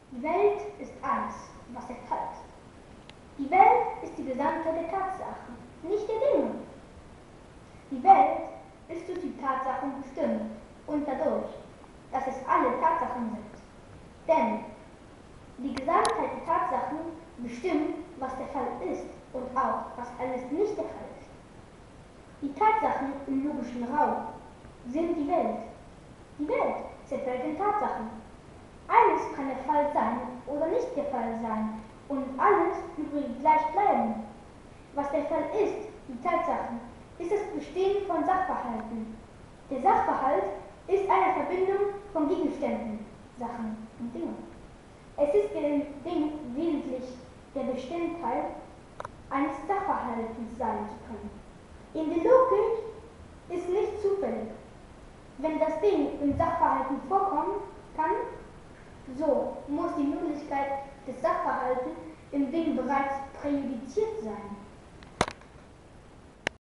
Die Welt ist alles, was der Fall ist. Die Welt ist die Gesamtheit der Tatsachen, nicht der Dinge. Die Welt ist durch die Tatsachen bestimmt und dadurch, dass es alle Tatsachen sind. Denn die Gesamtheit der Tatsachen bestimmt, was der Fall ist und auch, was alles nicht der Fall ist. Die Tatsachen im logischen Raum sind die Welt. Die Welt zerfällt in Tatsachen. Eines kann der Fall sein oder nicht der Fall sein und alles übrig gleich bleiben. Was der Fall ist, die Tatsachen, ist das Bestehen von Sachverhalten. Der Sachverhalt ist eine Verbindung von Gegenständen, Sachen und Dingen. Es ist dem Ding wesentlich der Bestandteil eines Sachverhaltens sein zu können. In der Logik ist nicht zufällig. Wenn das Ding im Sachverhalten vorkommen kann, so muss die Möglichkeit des Sachverhaltens im Ding bereits präjudiziert sein.